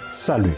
Salut.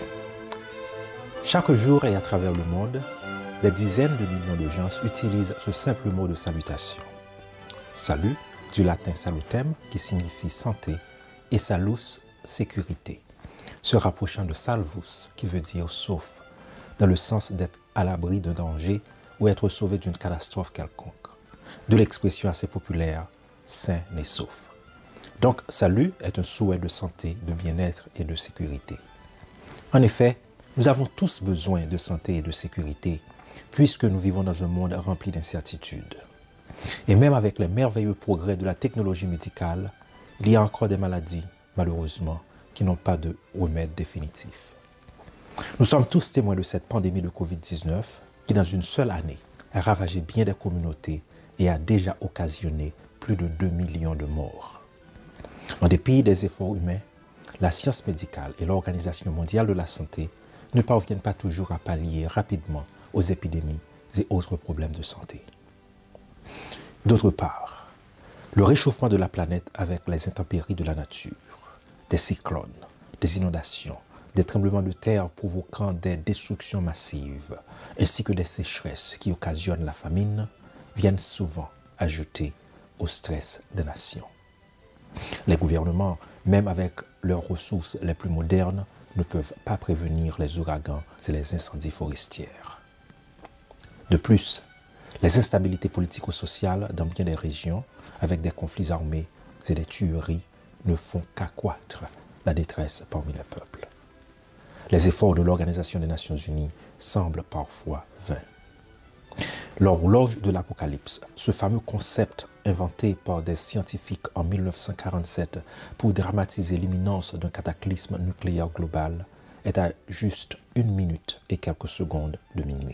Chaque jour et à travers le monde, des dizaines de millions de gens utilisent ce simple mot de salutation. Salut, du latin salutem, qui signifie santé, et salus, sécurité, se rapprochant de salvus, qui veut dire sauf, dans le sens d'être à l'abri d'un danger ou être sauvé d'une catastrophe quelconque. De l'expression assez populaire, sain et sauf. Donc, salut est un souhait de santé, de bien-être et de sécurité. En effet, nous avons tous besoin de santé et de sécurité, puisque nous vivons dans un monde rempli d'incertitudes. Et même avec les merveilleux progrès de la technologie médicale, il y a encore des maladies, malheureusement, qui n'ont pas de remède définitif. Nous sommes tous témoins de cette pandémie de Covid-19 qui, dans une seule année, a ravagé bien des communautés et a déjà occasionné plus de 2 millions de morts. En dépit des efforts humains, la science médicale et l'Organisation mondiale de la santé ne parviennent pas toujours à pallier rapidement aux épidémies et autres problèmes de santé. D'autre part, le réchauffement de la planète avec les intempéries de la nature, des cyclones, des inondations, des tremblements de terre provoquant des destructions massives, ainsi que des sécheresses qui occasionnent la famine, viennent souvent ajouter au stress des nations. Les gouvernements, même avec leurs ressources les plus modernes, ne peuvent pas prévenir les ouragans et les incendies forestières. De plus, les instabilités politico-sociales dans bien des régions, avec des conflits armés et des tueries, ne font qu'accroître la détresse parmi les peuples. Les efforts de l'Organisation des Nations Unies semblent parfois vains. L'horloge de l'Apocalypse, ce fameux concept inventé par des scientifiques en 1947 pour dramatiser l'imminence d'un cataclysme nucléaire global, est à juste 1 minute et quelques secondes de minuit.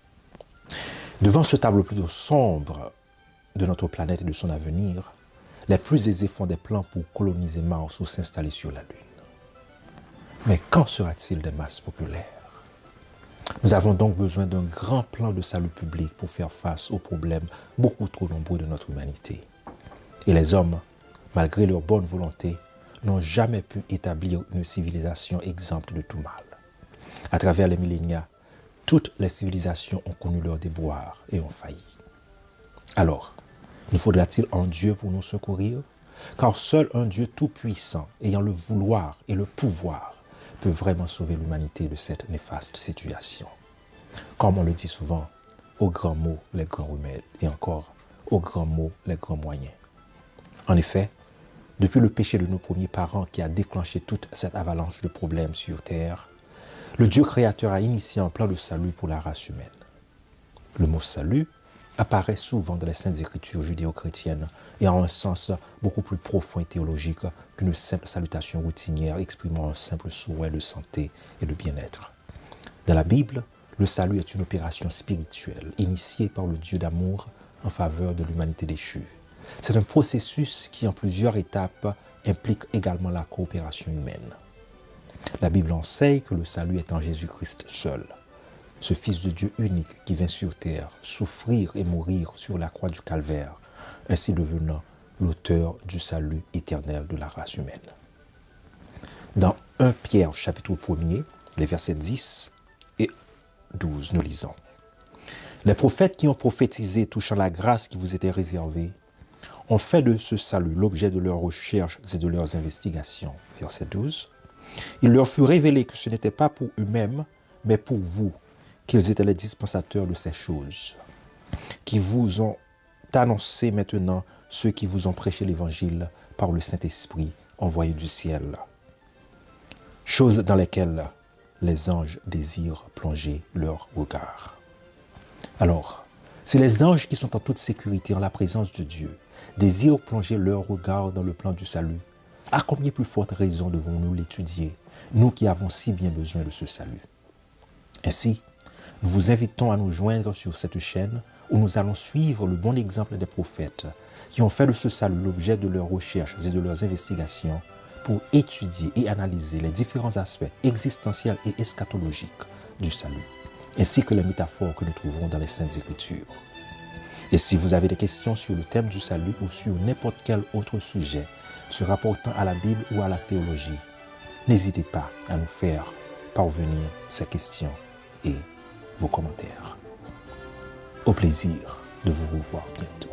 Devant ce tableau plutôt sombre de notre planète et de son avenir, les plus aisés font des plans pour coloniser Mars ou s'installer sur la Lune. Mais qu'en sera-t-il des masses populaires? Nous avons donc besoin d'un grand plan de salut public pour faire face aux problèmes beaucoup trop nombreux de notre humanité. Et les hommes, malgré leur bonne volonté, n'ont jamais pu établir une civilisation exempte de tout mal. À travers les millénaires, toutes les civilisations ont connu leurs déboires et ont failli. Alors, nous faudra-t-il un Dieu pour nous secourir? Car seul un Dieu tout-puissant, ayant le vouloir et le pouvoir, peut vraiment sauver l'humanité de cette néfaste situation. Comme on le dit souvent, aux grands mots, les grands remèdes, et encore, aux grands mots, les grands moyens. En effet, depuis le péché de nos premiers parents qui a déclenché toute cette avalanche de problèmes sur Terre, le Dieu créateur a initié un plan de salut pour la race humaine. Le mot salut apparaît souvent dans les saintes écritures judéo-chrétiennes et a un sens beaucoup plus profond et théologique qu'une simple salutation routinière exprimant un simple souhait de santé et de bien-être. Dans la Bible, le salut est une opération spirituelle initiée par le Dieu d'amour en faveur de l'humanité déchue. C'est un processus qui, en plusieurs étapes, implique également la coopération humaine. La Bible enseigne que le salut est en Jésus-Christ seul, ce Fils de Dieu unique qui vient sur terre, souffrir et mourir sur la croix du calvaire, ainsi devenant l'auteur du salut éternel de la race humaine. Dans 1 Pierre chapitre 1er, les versets 10 et 12, nous lisons. Les prophètes qui ont prophétisé touchant la grâce qui vous était réservée ont fait de ce salut l'objet de leurs recherches et de leurs investigations. Verset 12. Il leur fut révélé que ce n'était pas pour eux-mêmes, mais pour vous, qu'ils étaient les dispensateurs de ces choses, qui vous ont annoncé maintenant ceux qui vous ont prêché l'Évangile par le Saint-Esprit envoyé du ciel, choses dans lesquelles les anges désirent plonger leur regard. Alors, si les anges qui sont en toute sécurité en la présence de Dieu désirent plonger leur regard dans le plan du salut, à combien plus forte raison devons-nous l'étudier, nous qui avons si bien besoin de ce salut? Ainsi, nous vous invitons à nous joindre sur cette chaîne où nous allons suivre le bon exemple des prophètes qui ont fait de ce salut l'objet de leurs recherches et de leurs investigations pour étudier et analyser les différents aspects existentiels et eschatologiques du salut, ainsi que les métaphores que nous trouvons dans les Saintes Écritures. Et si vous avez des questions sur le thème du salut ou sur n'importe quel autre sujet se rapportant à la Bible ou à la théologie, n'hésitez pas à nous faire parvenir ces questions et vos commentaires. Au plaisir de vous revoir bientôt.